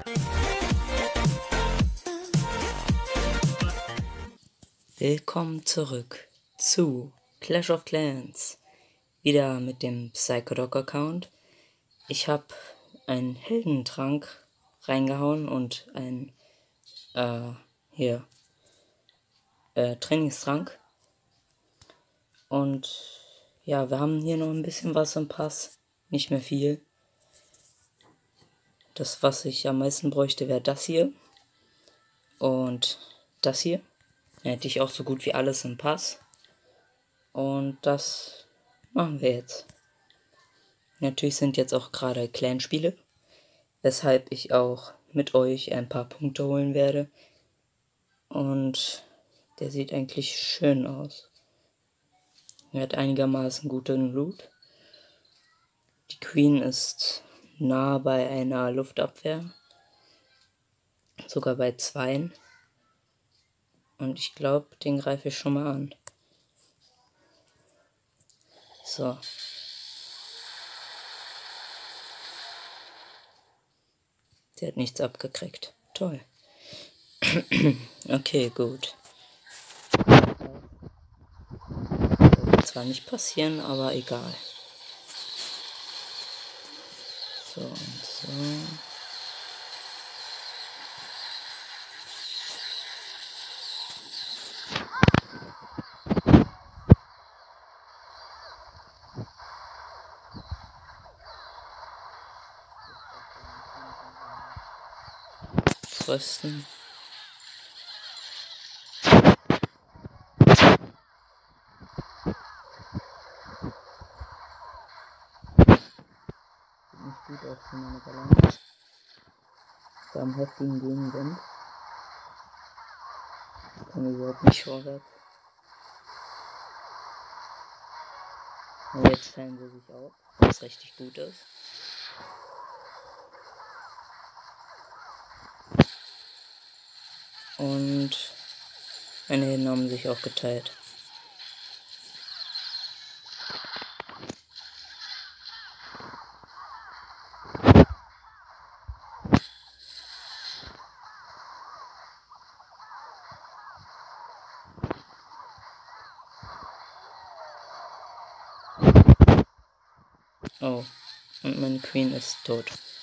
Willkommen zurück zu Clash of Clans. Wieder mit dem Psychodog-Account. Ich habe einen Heldentrank reingehauen und einen Trainingstrank. Und ja, wir haben hier noch ein bisschen was im Pass. Nicht mehr viel. Das, was ich am meisten bräuchte, wäre das hier. Und das hier. Da hätte ich auch so gut wie alles im Pass. Und das machen wir jetzt. Natürlich sind jetzt auch gerade Clanspiele, weshalb ich auch mit euch ein paar Punkte holen werde. Und der sieht eigentlich schön aus. Er hat einigermaßen guten Loot. Die Queen ist nah bei einer Luftabwehr. Sogar bei 2. Und ich glaube, den greife ich schon mal an. So. Der hat nichts abgekriegt. Toll. Okay, gut. Wird zwar nicht passieren, aber egal. So und so. Rösten. Sieht nicht gut aus für meine Balance. Beim heftigen Gegenwind. Ich komme überhaupt nicht vorwärts. Und jetzt teilen sie sich auf, was richtig gut ist. Und meine Helden haben sich auch geteilt. Oh, und meine Queen ist tot.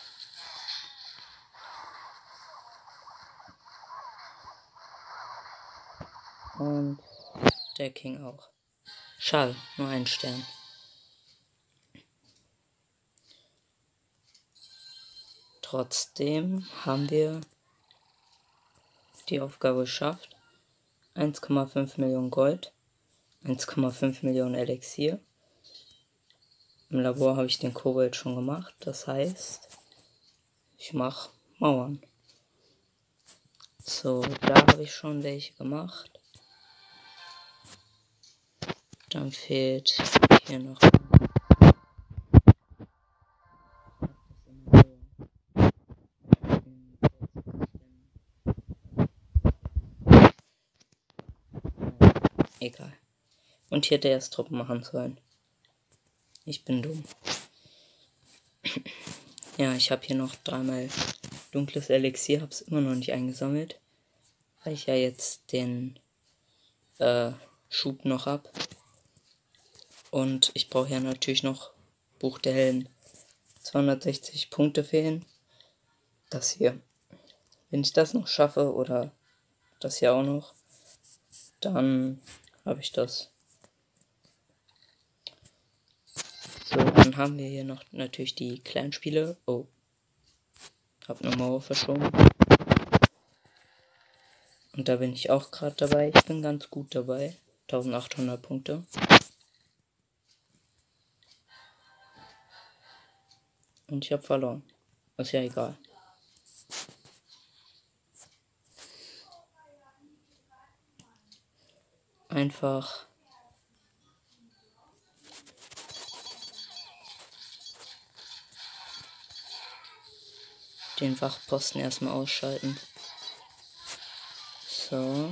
Und der King auch. Schade, nur ein Stern. Trotzdem haben wir die Aufgabe geschafft. 1,5 Millionen Gold, 1,5 Millionen Elixier. Im Labor habe ich den Kobold schon gemacht, das heißt, ich mache Mauern. So, da habe ich schon welche gemacht. Dann fehlt hier noch. Egal. Und hier hätte er erst Truppen machen sollen. Ich bin dumm. Ja, ich habe hier noch 3-mal dunkles Elixier, habe es immer noch nicht eingesammelt, weil ich ja jetzt den Schub noch habe. Und ich brauche ja natürlich noch Buch der Helden. 260 Punkte fehlen. Das hier. Wenn ich das noch schaffe oder das hier auch noch, dann habe ich das. So, dann haben wir hier noch natürlich die Clanspiele. Oh. Hab eine Mauer verschoben. Und da bin ich auch gerade dabei. Ich bin ganz gut dabei. 1800 Punkte. Und ich habe verloren. Ist ja egal. Einfach den Wachposten erstmal ausschalten. So.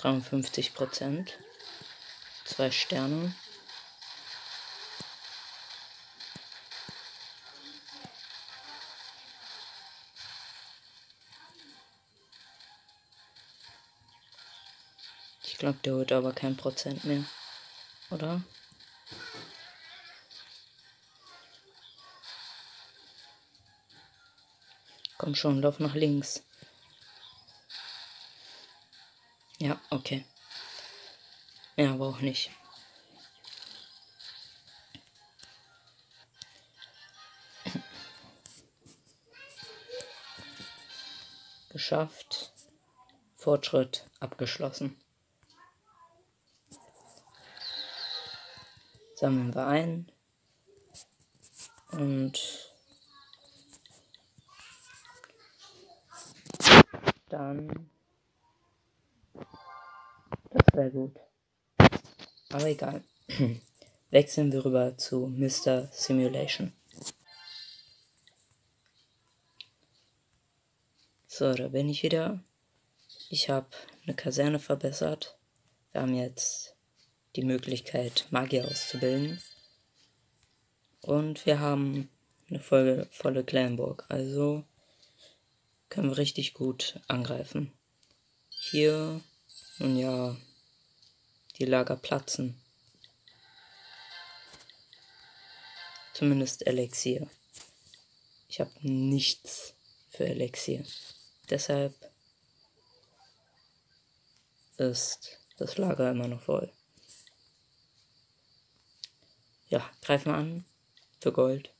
53%. 2 Sterne. Ich glaube, der holt aber kein Prozent mehr. Oder? Komm schon, lauf nach links. Ja, okay. Ja, aber auch nicht. Geschafft. Fortschritt abgeschlossen. Sammeln wir ein. Und dann... Das wäre gut. Aber egal. Wechseln wir rüber zu Mr. Simulation. So, da bin ich wieder. Ich habe eine Kaserne verbessert. Wir haben jetzt die Möglichkeit, Magier auszubilden. Und wir haben eine volle Clanburg. Also können wir richtig gut angreifen. Hier, nun ja, die Lager platzen. Zumindest Elixier. Ich habe nichts für Elixier. Deshalb ist das Lager immer noch voll. Ja, greifen wir an für Gold.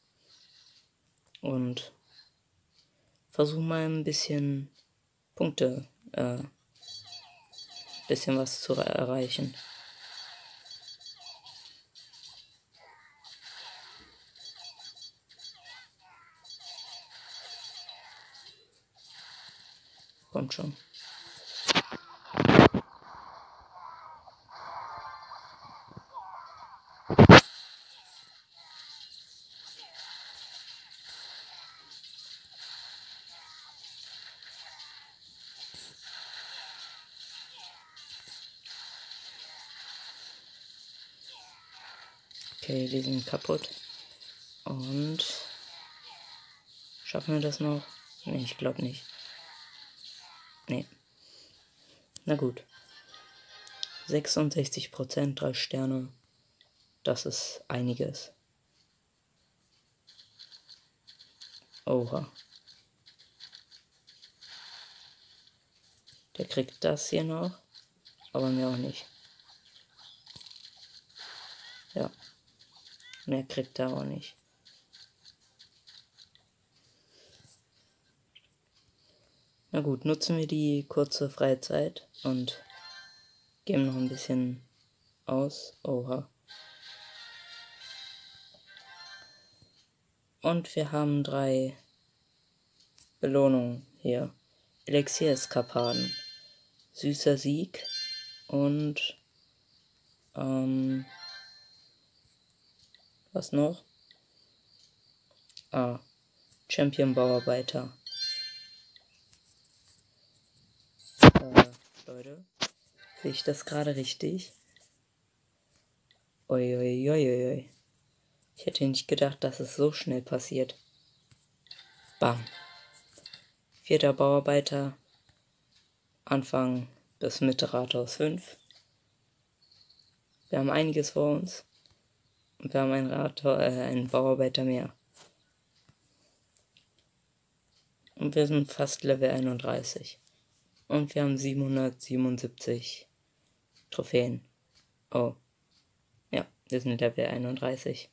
Und versuchen mal ein bisschen Punkte, bisschen was zu erreichen. Kommt schon. Okay, die sind kaputt. Und schaffen wir das noch? Nee, ich glaube nicht. Nee. Na gut. 66%, 3 Sterne. Das ist einiges. Oha. Der kriegt das hier noch, aber mehr auch nicht. Ja. Mehr kriegt er auch nicht. Na gut, nutzen wir die kurze freie Zeit und geben noch ein bisschen aus. Oha. Und wir haben 3 Belohnungen hier. Elixier-Eskapaden, süßer Sieg und was noch? Champion-Bauarbeiter. Leute, sehe ich das gerade richtig? Uiuiuiui. Ich hätte nicht gedacht, dass es so schnell passiert. Bam. 4. Bauarbeiter. Anfang bis Mitte Rathaus 5. Wir haben einiges vor uns. Und wir haben einen Bauarbeiter mehr. Und wir sind fast Level 31. Und wir haben 777 Trophäen. Oh. Ja, wir sind Level 31.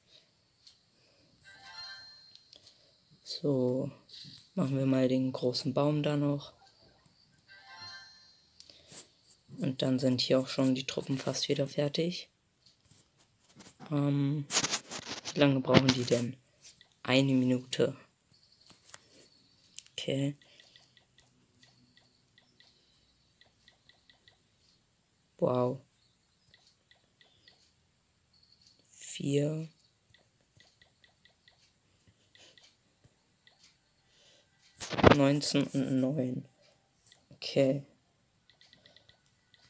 So, machen wir mal den großen Baum da noch. Und dann sind hier auch schon die Truppen fast wieder fertig. Wie lange brauchen die denn? 1 Minute. Okay. Wow. 4. 19 und 9. Okay.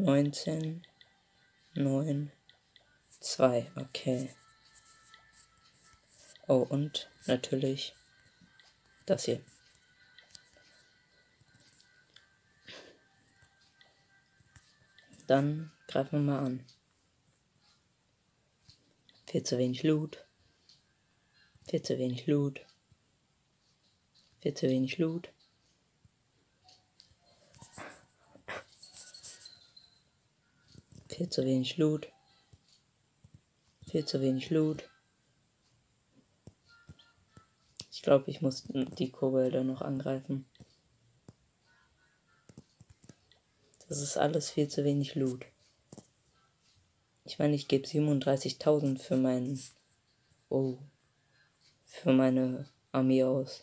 19, 9, 2. Okay. Oh, und natürlich das hier. Dann greifen wir mal an. Viel zu wenig Loot. Viel zu wenig Loot. Viel zu wenig Loot. Viel zu wenig Loot. Viel zu wenig Loot. Ich glaube, ich muss die Kobolde noch angreifen. Das ist alles viel zu wenig Loot. Ich meine, ich gebe 37.000 für meinen... Oh. Für meine Armee aus.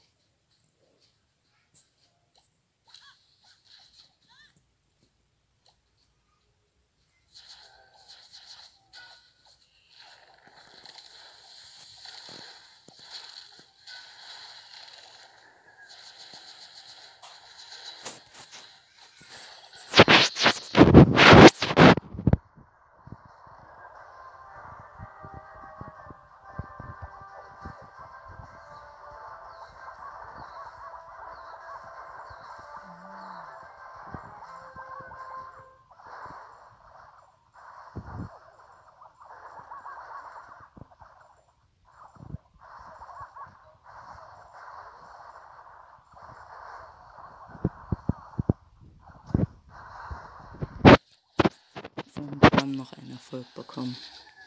Und wir haben noch einen Erfolg bekommen.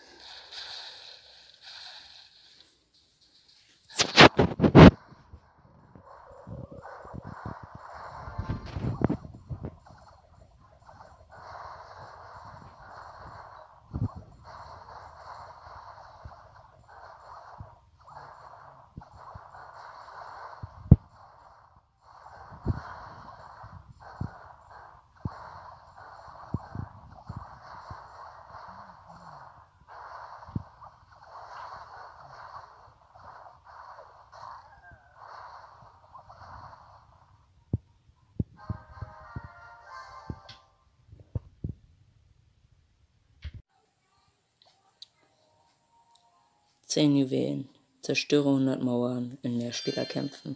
Zehn Juwelen. Zerstöre 100 Mauern in Mehrspielerkämpfen.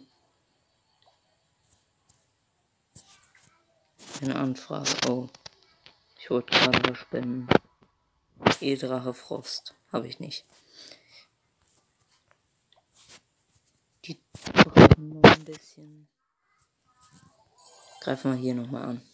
Eine Anfrage. Oh. Ich wollte gerade was spenden. E-Drache Frost. Habe ich nicht. Die brauchen noch ein bisschen. Greifen wir hier nochmal an.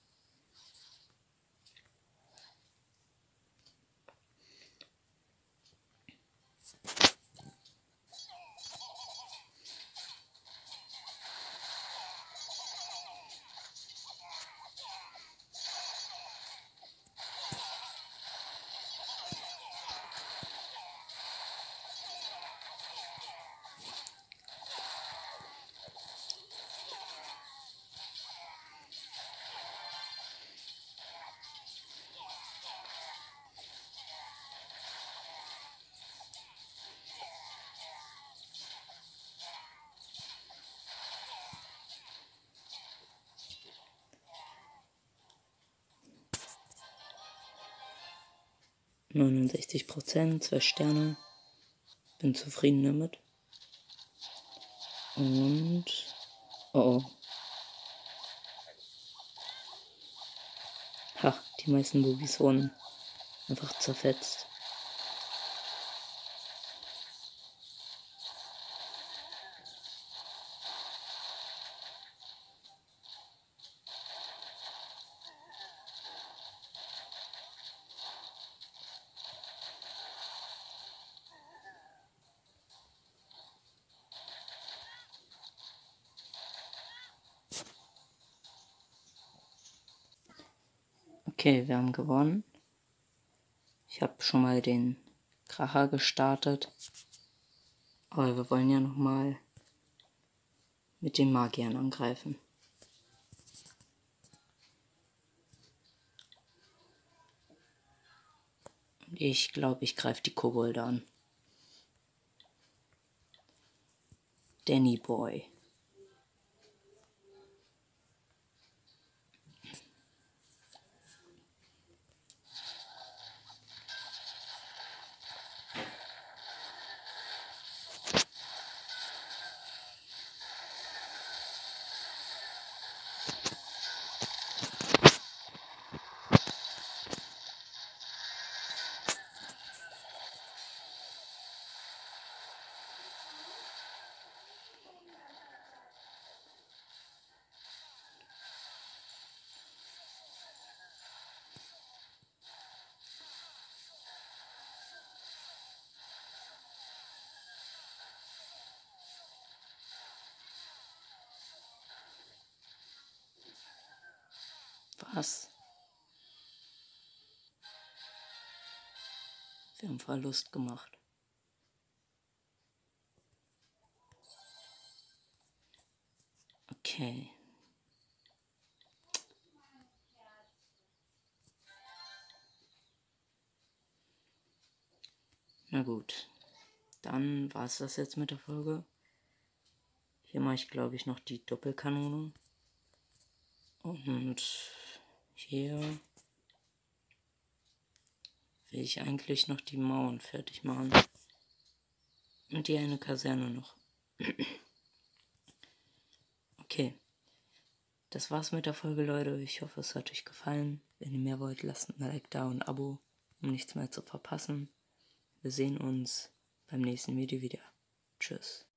%, 2 Sterne. Bin zufrieden damit. Und... Oh. Ha, die meisten Boogies wurden einfach zerfetzt. Okay, wir haben gewonnen. Ich habe schon mal den Kracher gestartet. Aber wir wollen ja nochmal mit den Magiern angreifen. Ich glaube, ich greife die Kobolde an. Danny Boy. Was? Wir haben Verlust gemacht. Okay. Na gut. Dann war es das jetzt mit der Folge. Hier mache ich, glaube ich, noch die Doppelkanone. Und hier will ich eigentlich noch die Mauern fertig machen. Und die eine Kaserne noch. Okay. Das war's mit der Folge, Leute. Ich hoffe, es hat euch gefallen. Wenn ihr mehr wollt, lasst ein Like da und ein Abo, um nichts mehr zu verpassen. Wir sehen uns beim nächsten Video wieder. Tschüss.